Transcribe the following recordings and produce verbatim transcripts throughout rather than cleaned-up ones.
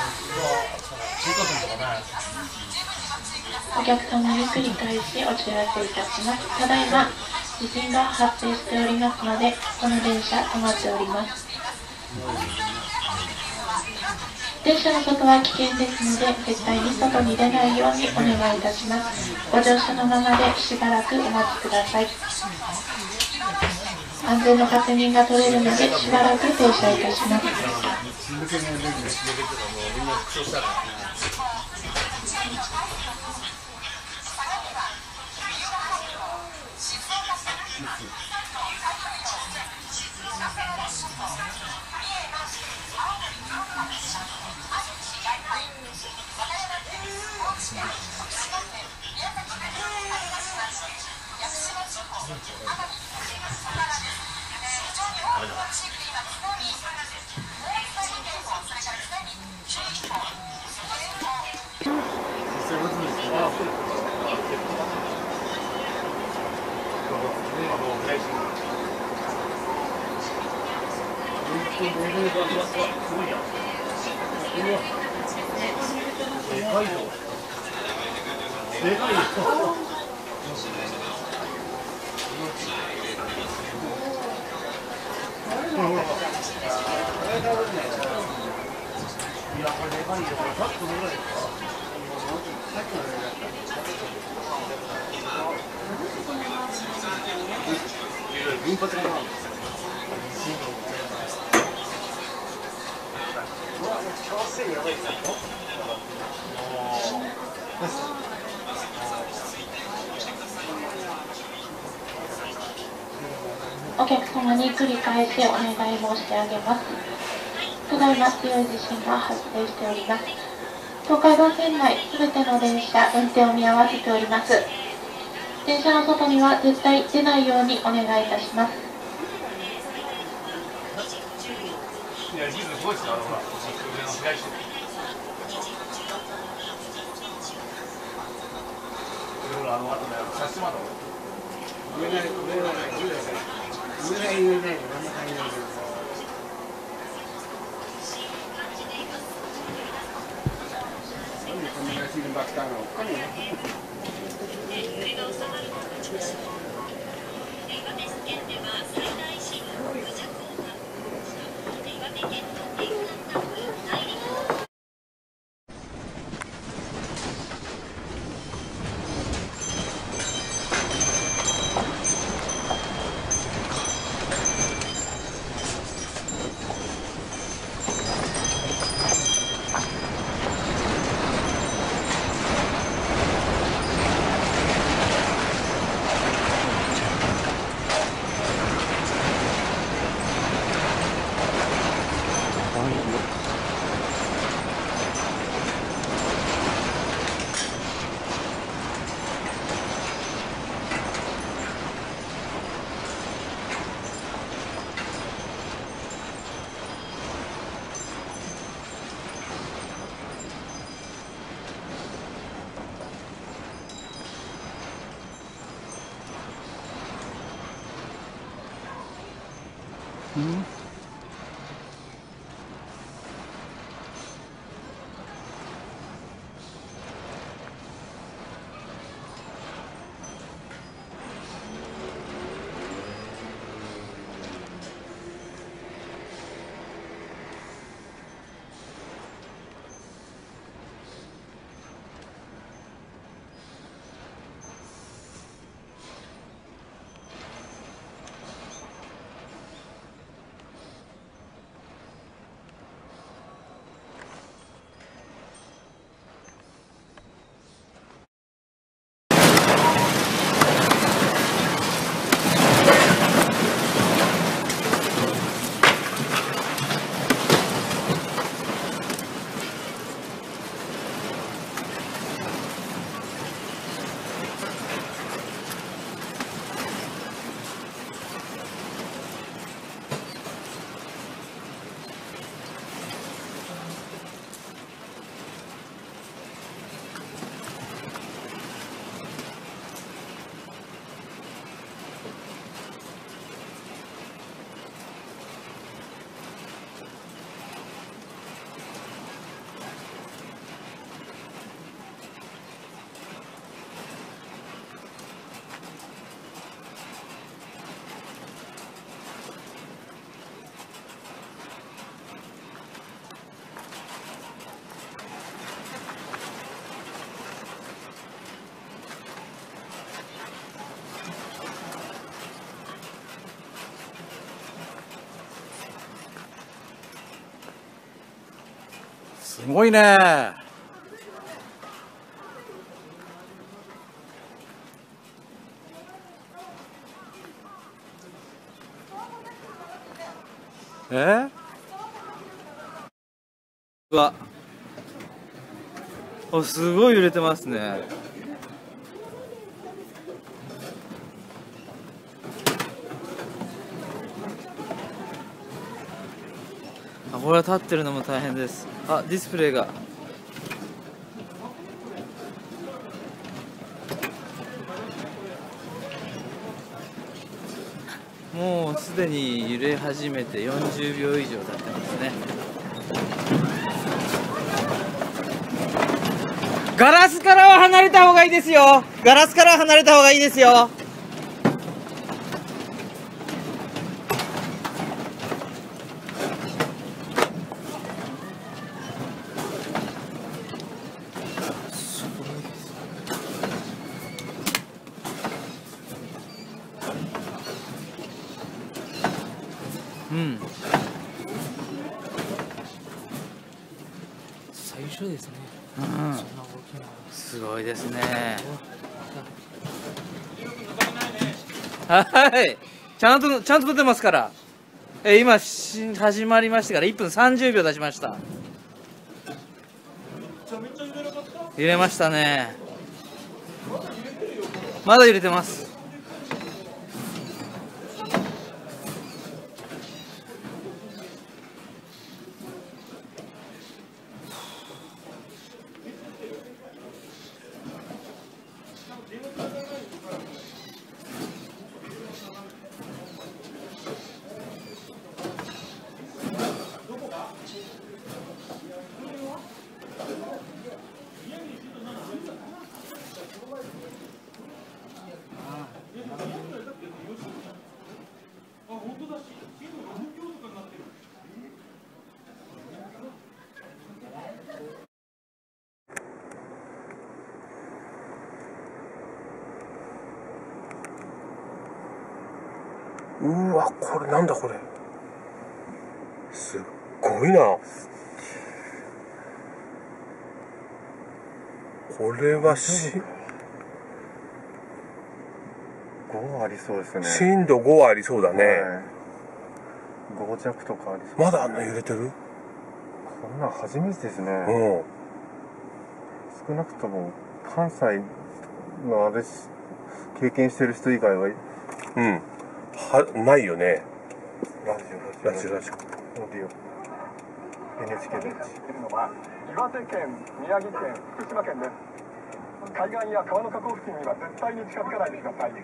お客様に繰り返しお知らせいたします。ただいま地震が発生しておりますので、この電車止まっております。電車の外は危険ですので、絶対に外に出ないようにお願いいたします。ご乗車のままでしばらくお待ちください。安全の確認が取れるので、しばらく停車いたします。お客様に繰り返しお願い申し上げます。ただいま強い地震が発生しております。東海道線内すべての電車運転を見合わせております。電車の外には絶対出ないようにお願いいたします。 うん。 すごいね。え？うわ、お、すごい揺れてますね。あ、これは立ってるのも大変です。あ、ディスプレイが。もうすでに揺れ始めてよんじゅうびょう以上経ってますね。ガラスからは離れた方がいいですよ。ガラスからは離れた方がいいですよ。うん。 最初ですね。 うん、 そんな大きな。 すごいですね。はい、ちゃんとちゃんと撮ってますから。え今し始まりましてからいっぷんさんじゅうびょう経ちました。揺れましたね。まだ揺れてます。 うわ、これなんだこれ。すっごいな。これはしごありそうですね。 震度ごありそうだね。 はい、ご弱とかありそう。 まだあんな揺れてる？ こんなん初めてですね。 うん。 少なくとも関西のあれ経験してる人以外は、 うん。はないよね。 ラジオラジオラジオ。 オーディオ エヌエイチケー で岩手県、宮城県、福島県です。海岸や川の河口付近には絶対に近づかないでください。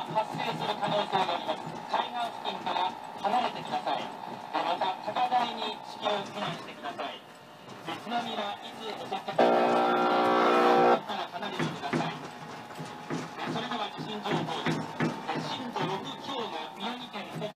発生する可能性があります。海岸付近から離れてください。また高台に至急避難してください。津波はいつ襲ってくるかから離れてください。それでは地震情報です。震度ろく強の宮城県北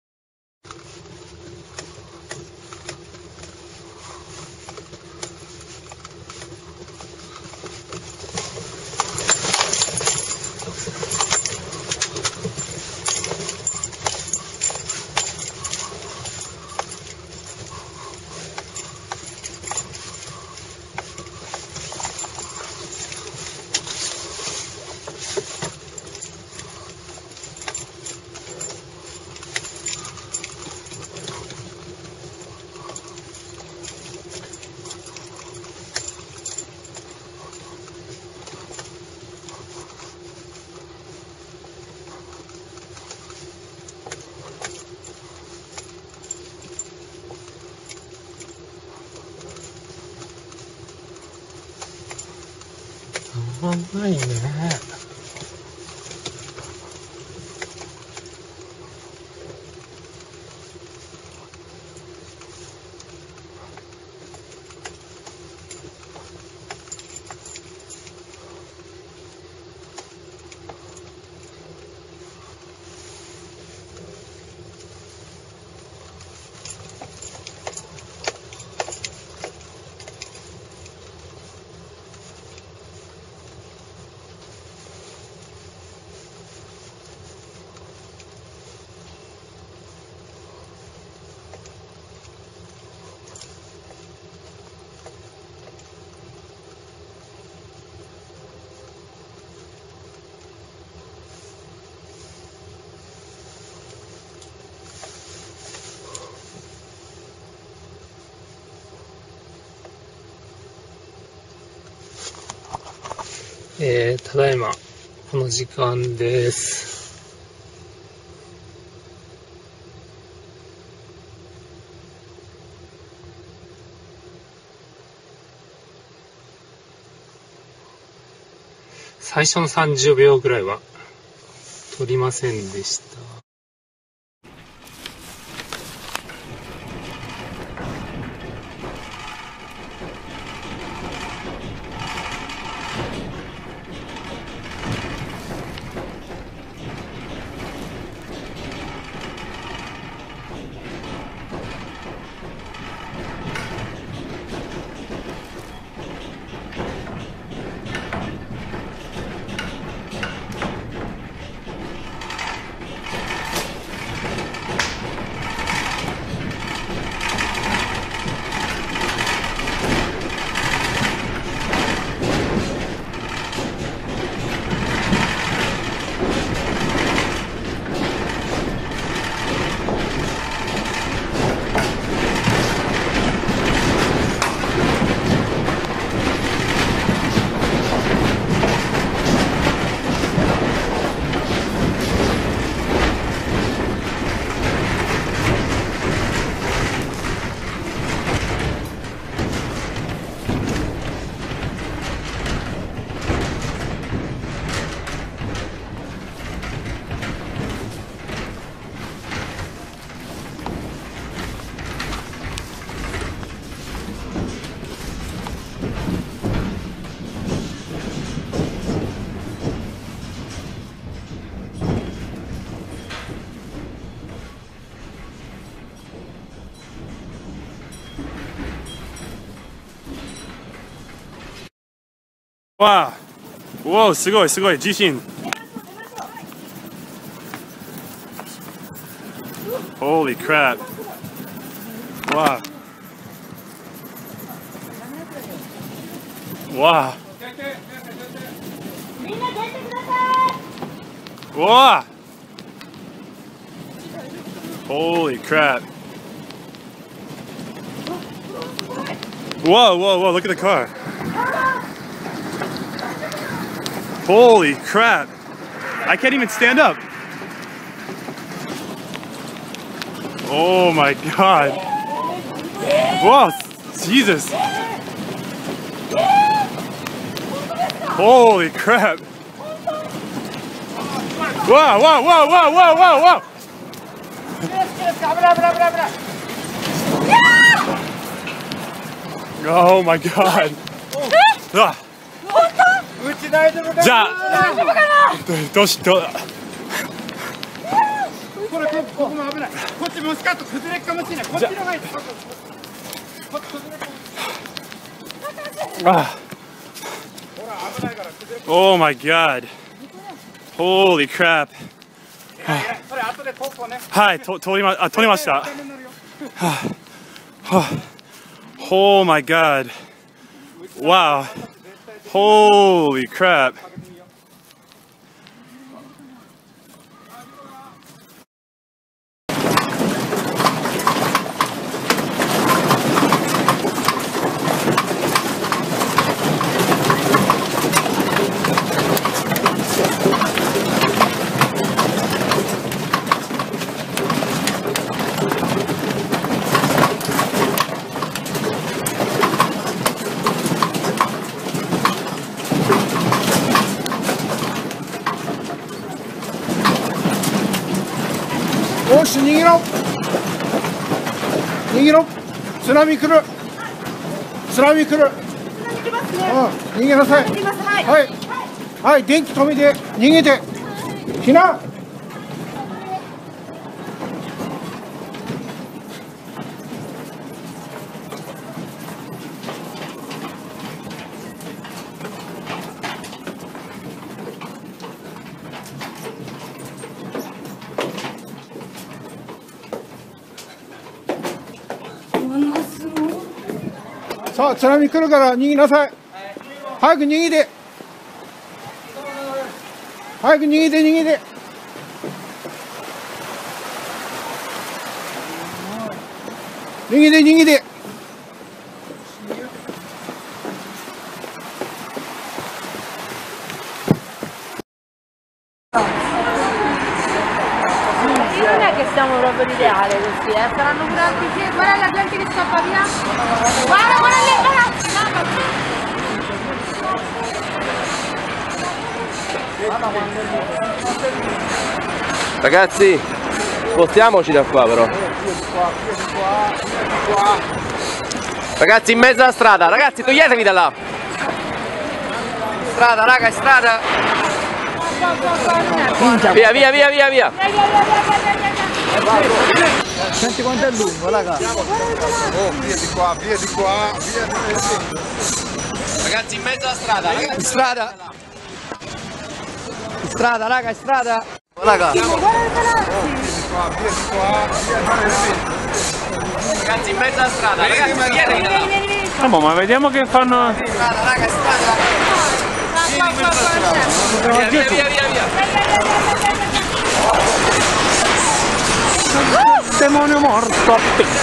ないね。えー、ただいまこの時間です。最初のさんじゅうびょうぐらいは撮りませんでした。 わあ、おお、すごいすごい地震。Holy crap。わあ。わあ。みんな出てください。わあ。Holy crap。Whoa, whoa, whoa, look at the car. Holy crap. I can't even stand up. Oh my god. Whoa, Jesus. Holy crap. Whoa, whoa, whoa, whoa, whoa, whoa, whoa! Oh my god. Ah. じゃあ、どうしどうこれここも危ない。こっちもスカッと崩れっかもしれない。こっちの方がいい。こっち崩れっかもしれない。 あ Oh my god. Holy crap. それ後でトップをね。 はい、と取りまあ取りました。Oh my god. Wow. Holy crap. よし、逃げろ逃げろ津波来る津波来るうん、逃げなさいはい、はい、電気止めて逃げて避難さあ津波来るから逃げなさい早く逃げて早く逃げて逃げて逃げて逃げて Non è che siamo proprio l'ideale così, eh? Saranno pure altri che... Guarda la gente che scappa via! Guarda, guarda lì, guarda! Ragazzi, spostiamoci da qua però. Ragazzi, in mezzo alla strada, ragazzi, toglietevi da là! Strada, raga, è strada! Via, via, via, via, via! Senti quanto è lungo, raga! Oh, via di qua, via di qua, via di qua! Ragazzi, in mezzo alla strada, ragazzi! Strada! Strada, raga, strada! Raga! Via di qua, via di qua, via di qua! Ragazzi, in mezzo alla strada, ragazzi, toglietevi da là! Ah, ma vediamo che fanno. Strada, raga, strada! Via, via, via, via, via! Demonio morto!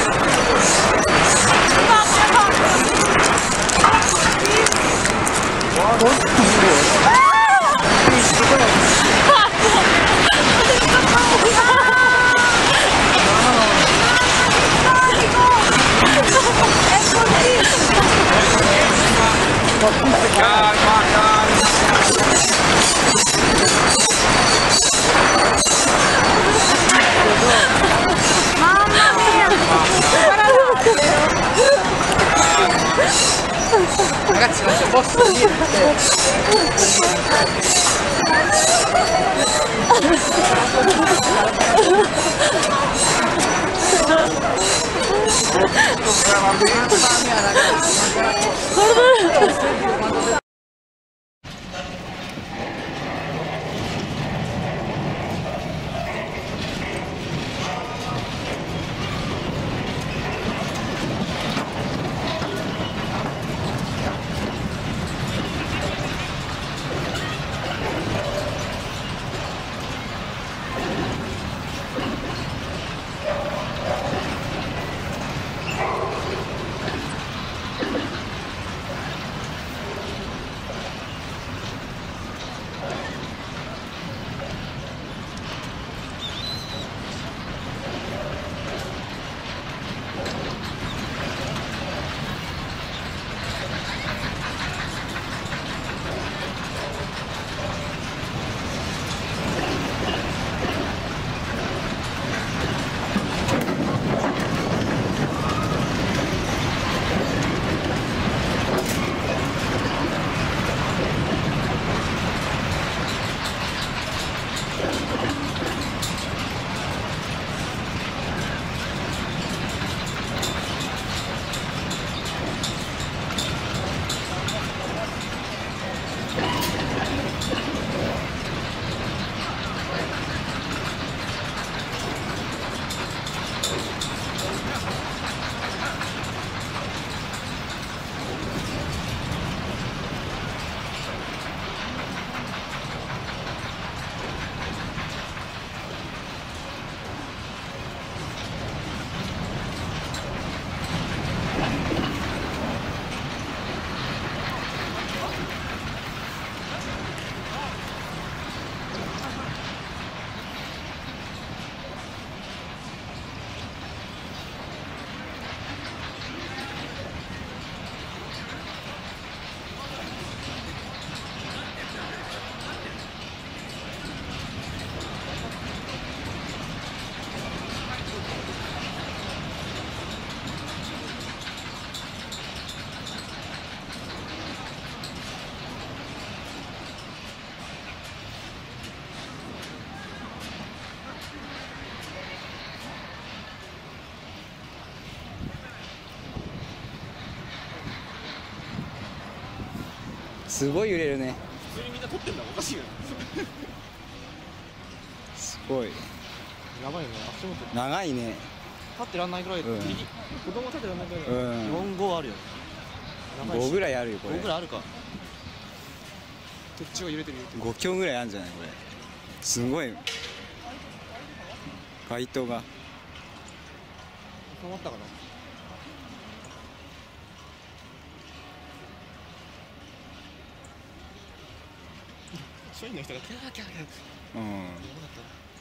Ragazzi, non c'è posto niente. すごい揺れるね。 普通にみんな撮ってんだ、おかしいよね。 すごいやばいね、足元長いね。 立ってらんないぐらい、 うん右子供立ってらんないぐらい、 うんよんごあるよね。 ごぐらいあるよこれ。 ごぐらいあるか。鉄柱が揺れてる揺れてる。 ご強ぐらいあるんじゃないこれ。すごい街灯が収まったかな。社員の人がキャーキャーキャー。 うんやばかったな。